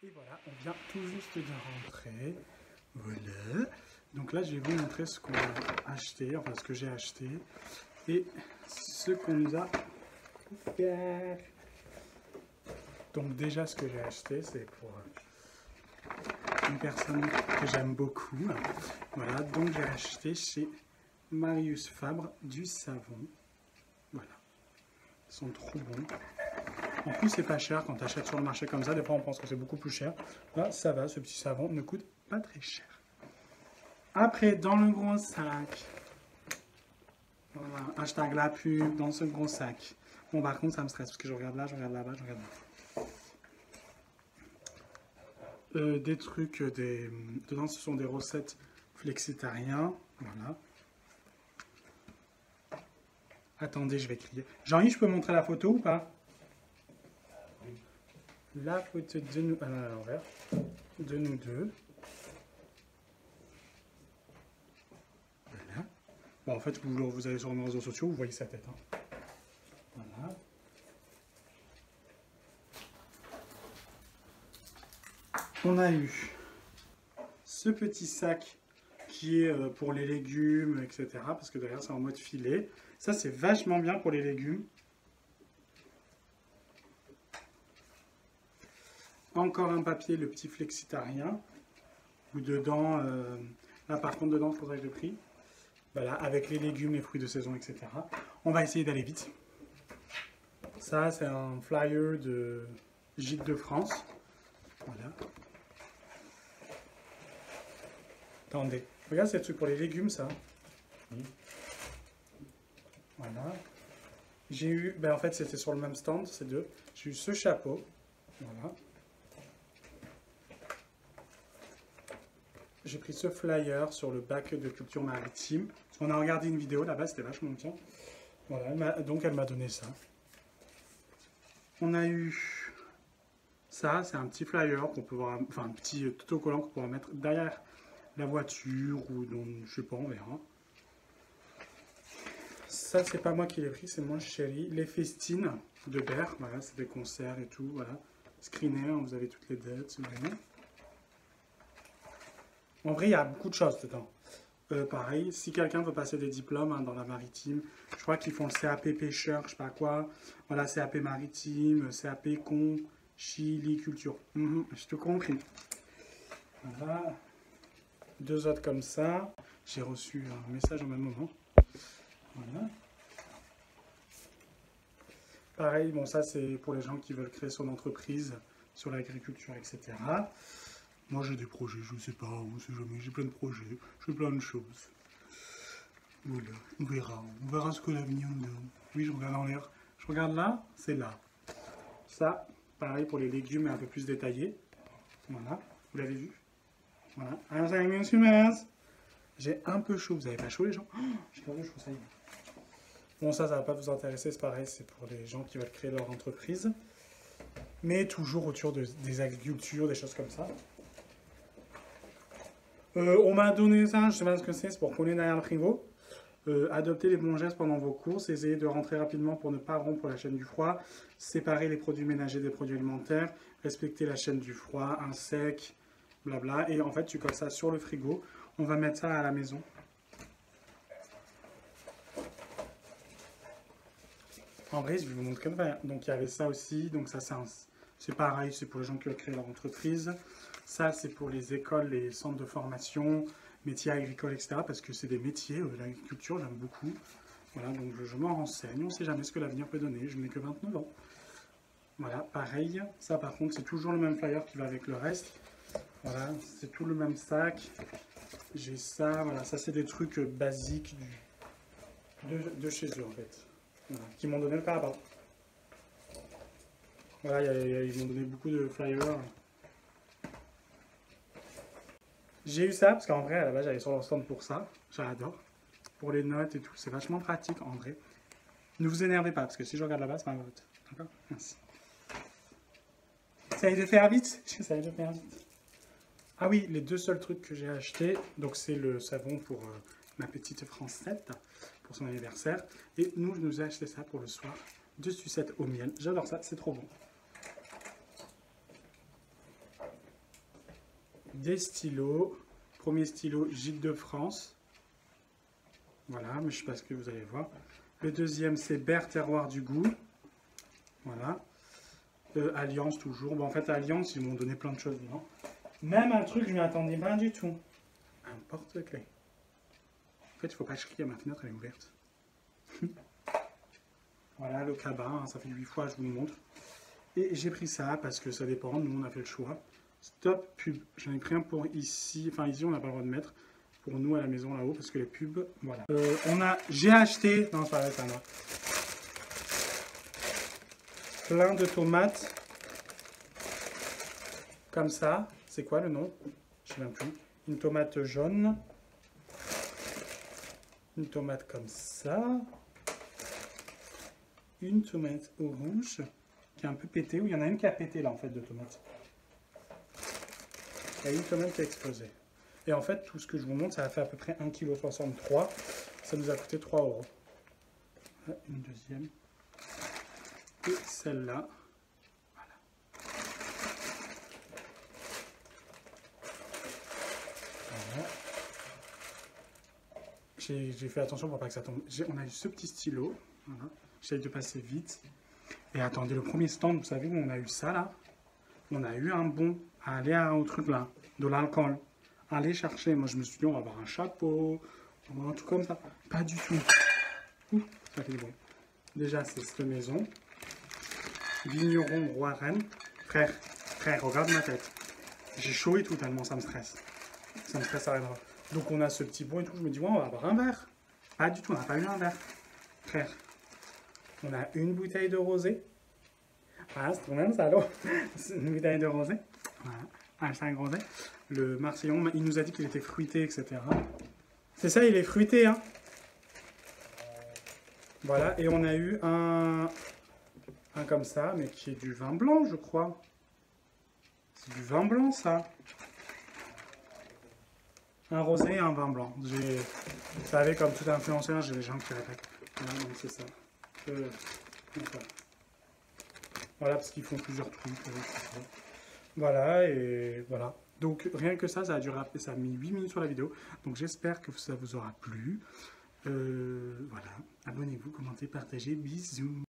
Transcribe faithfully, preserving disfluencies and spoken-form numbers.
Et voilà, on vient tout juste de rentrer. Voilà. Donc là, je vais vous montrer ce qu'on a acheté, enfin ce que j'ai acheté et ce qu'on nous a offert. Donc déjà, ce que j'ai acheté, c'est pour une personne que j'aime beaucoup. Voilà, donc j'ai acheté chez Marius Fabre du savon. Voilà. Ils sont trop bons. En plus, c'est pas cher quand tu achètes sur le marché comme ça. Des fois, on pense que c'est beaucoup plus cher. Là, ça va, ce petit savon ne coûte pas très cher. Après, dans le gros sac, voilà, hashtag la pub, dans ce gros sac. Bon, par contre, ça me stresse parce que je regarde là, je regarde là-bas, je regarde là. Euh, des trucs, des... dedans, ce sont des recettes flexitariens. Voilà. Attendez, je vais crier. Jean-Yves, je peux montrer la photo ou pas? La photo de nous, à l'envers, de nous deux. Voilà. Bon, en fait, vous, vous allez sur mes réseaux sociaux, vous voyez sa tête. Hein. Voilà. On a eu ce petit sac qui est pour les légumes, et cetera. Parce que derrière, c'est en mode filet. Ça, c'est vachement bien pour les légumes. Encore un papier, le petit flexitarien. Où dedans, euh, là par contre, dedans, il faudrait que je prie. Voilà, avec les légumes, les fruits de saison, et cetera. On va essayer d'aller vite. Ça, c'est un flyer de Gîte de France. Voilà. Attendez, regarde, c'est le truc pour les légumes, ça. Oui. Voilà. J'ai eu, ben en fait, c'était sur le même stand, c'est deux. J'ai eu ce chapeau. Voilà. J'ai pris ce flyer sur le bac de culture maritime. On a regardé une vidéo là-bas, c'était vachement bien. Voilà, elle donc elle m'a donné ça. On a eu ça, c'est un petit flyer qu'on peut voir, enfin un petit autocollant qu'on pourra mettre derrière la voiture ou dans, je sais pas, on verra. Ça, c'est pas moi qui l'ai pris, c'est mon chéri. Les festines de Berre, voilà, c'est des concerts et tout, voilà. Screener, vous avez toutes les dates, vraiment. En vrai, il y a beaucoup de choses dedans. Euh, pareil, si quelqu'un veut passer des diplômes hein, dans la maritime, je crois qu'ils font le C A P pêcheur, je sais pas quoi. Voilà, C A P maritime, C A P conchiliculture. Mmh, je te compris. Voilà. Deux autres comme ça. J'ai reçu un message au même moment. Voilà. Pareil, bon ça c'est pour les gens qui veulent créer son entreprise sur l'agriculture, et cetera. Moi j'ai des projets, je ne sais pas, on sait jamais, j'ai plein de projets, je fais plein de choses. Voilà, on verra, on verra ce que l'avenir nous donne. Oui, je regarde en l'air. Je regarde là, c'est là. Ça, pareil pour les légumes, mais un peu plus détaillé. Voilà, vous l'avez vu. Voilà. J'ai un peu chaud, vous avez pas chaud les gens? Oh, j'ai perdu chaud, ça y est. Bon, ça, ça va pas vous intéresser, c'est pareil, c'est pour les gens qui veulent créer leur entreprise. Mais toujours autour de, des agricultures, des choses comme ça. Euh, on m'a donné ça, je sais pas ce que c'est, c'est pour coller derrière le frigo. Euh, adopter les bons gestes pendant vos courses, essayez de rentrer rapidement pour ne pas rompre la chaîne du froid, séparer les produits ménagers des produits alimentaires, respecter la chaîne du froid, un sec, blabla. Et en fait, tu colles ça sur le frigo. On va mettre ça à la maison. En vrai, je vais vous montrer. Donc, il y avait ça aussi. Donc, ça, c'est pareil, c'est pour les gens qui veulent créer leur entreprise. Ça, c'est pour les écoles, les centres de formation, métiers agricoles, et cetera. Parce que c'est des métiers, euh, l'agriculture, j'aime beaucoup. Voilà, donc je, je m'en renseigne. On ne sait jamais ce que l'avenir peut donner. Je n'ai que vingt-neuf ans. Voilà, pareil. Ça, par contre, c'est toujours le même flyer qui va avec le reste. Voilà, c'est tout le même sac. J'ai ça. Voilà, ça, c'est des trucs basiques du, de, de chez eux, en fait. Voilà, qui m'ont donné le parapet. Voilà, y a, y a, ils m'ont donné beaucoup de flyers. J'ai eu ça, parce qu'en vrai, à la base, j'allais sur leur stand pour ça. J'adore. Pour les notes et tout, c'est vachement pratique, en vrai. Ne vous énervez pas, parce que si je regarde là-bas, c'est pas un vote. D'accord? Merci. J'essaye de faire vite. J'essaye de faire vite. Ah oui, les deux seuls trucs que j'ai achetés, donc c'est le savon pour euh, ma petite Francette, pour son anniversaire. Et nous, je nous ai acheté ça pour le soir. Deux sucettes au miel. J'adore ça, c'est trop bon. des stylos. Premier stylo Gîte de France. Voilà, mais je sais pas ce que vous allez voir. Le deuxième, c'est Berre Terroir du Goût. Voilà. Euh, Alliance, toujours. Bon, en fait, Alliance, ils m'ont donné plein de choses, non? Même un truc, je ne m'y attendais pas du tout. Un porte-clés. En fait, il ne faut pas que je crie, ma fenêtre, elle est ouverte. Voilà, le cabas, hein, ça fait huit fois, je vous le montre. Et j'ai pris ça parce que ça dépend, nous, on a fait le choix. Stop pub. J'en ai pris un pour ici. Enfin, ici, on n'a pas le droit de mettre. Pour nous, à la maison, là-haut, parce que les pubs, voilà. Euh, on a... J'ai acheté... Non, c'est pas vrai, ça, moi. Plein de tomates. Comme ça. C'est quoi le nom? Je ne sais même plus. Une tomate jaune. Une tomate comme ça. Une tomate orange qui est un peu pétée. Ou il y en a une qui a pété là en fait de tomates. Il y a une tomate qui a explosé. Et en fait tout ce que je vous montre ça a fait à peu près un virgule soixante-trois kilos. Ça nous a coûté trois euros. Une deuxième. Et celle-là. Voilà. Voilà. J'ai fait attention pour pas que ça tombe. On a eu ce petit stylo. Voilà. J'essaye de passer vite. Et attendez, le premier stand, vous savez où on a eu ça là? On a eu un bon à aller à, au truc là, de l'alcool. Aller chercher. Moi je me suis dit, on va avoir un chapeau, on va avoir un truc comme ça. Pas du tout. Ouh, ça fait bon. Déjà, c'est cette maison. Vigneron, roi, reine. Frère, frère, regarde ma tête. J'ai chaud et tout, tellement ça me stresse. Ça me stresse à rien. Donc on a ce petit bon et tout. Je me dis, ouais, on va avoir un verre. Pas du tout, on n'a pas eu un verre. Frère. On a une bouteille de rosé. Voilà, c'est trop même ça, alors. Une bouteille de rosé. Voilà, un cinq rosé. Le Marseillon, il nous a dit qu'il était fruité, et cetera. C'est ça, il est fruité, hein. Voilà, et on a eu un, un comme ça, mais qui est du vin blanc, je crois. C'est du vin blanc, ça. Un rosé et un vin blanc. Vous savez, comme tout influenceur, j'ai des gens qui répètent. Voilà, donc c'est ça. Euh, voilà. Voilà, parce qu'ils font plusieurs trucs. Euh, voilà, et voilà. Donc, rien que ça, ça a duré, ça a mis huit minutes sur la vidéo. Donc, j'espère que ça vous aura plu. Euh, voilà. Abonnez-vous, commentez, partagez. Bisous.